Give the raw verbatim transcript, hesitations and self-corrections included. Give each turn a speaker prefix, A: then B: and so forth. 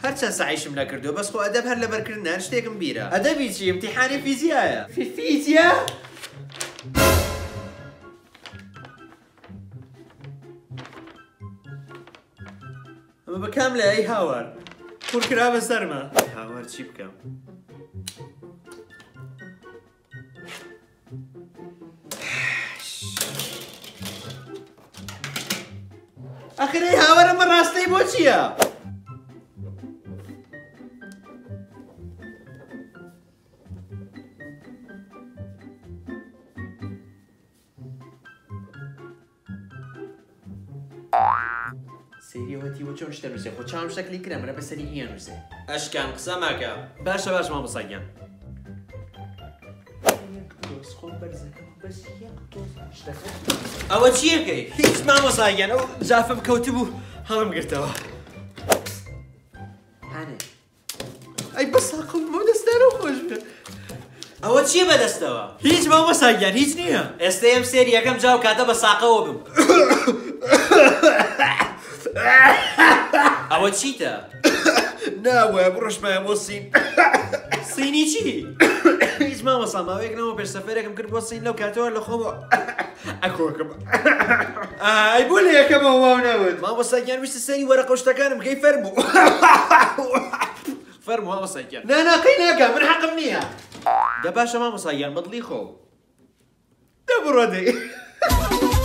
A: هەرچەند سعیشم نەکردو بەس خۆ ئەدەب هەر لەبەرکردنان شتێکم بیرە. ئەدەبی چی؟ ئیمتیحانی فیزیایە. فیزیا؟ ئەمە بەکام لە ئەی هاوار کوڕکرا بەسەرمە. هاوار چی بکەم؟ ئەخرەی هاوار ئەمە ڕاستەی بۆ چییە؟ سێریەوەتی بۆ چۆن شتە نووسێ خۆ چاوم شەکلی کرە منە بەسەری هیە نووسێ. ئەشکان قسە ماکە. باشە باش مامۆستاگیان. ئەوە چیەکەی؟ هیچ مامۆستاگیان ئەو جافەم کەوتی بوو هەڵم گرتەوە. هانێ ئەی بەساقم بۆ دەستانە خۆش بکە. ئەوە چییە بەدەستەوە؟ هیچ مامۆستاگیان هیچ نییە. ئێستا ئەم سێری یەکەم جاو کاتە بە ساقەوە بم. ئەوە چیتە؟ ناوە بڕۆشمایە بۆ سین. سینی چی؟ هیچ مامۆستا ماوەیەک نەوە پێش سەفەرێکم کرد بۆ سین لەو کاتەوە لە خۆمەوە ئەکۆکم. ئای بۆ لە یەکەمەوە واو نەوت. مامۆستاگیان ویستە سەری وەرەقە شتەکانم بکەی فەرموو. فەرموو مامۆستاگیان. نا نا قەی ناکە من حەقم نییە. دە باشە مامۆستاگیان بەدڵی خۆ. دەبڕۆ دەی.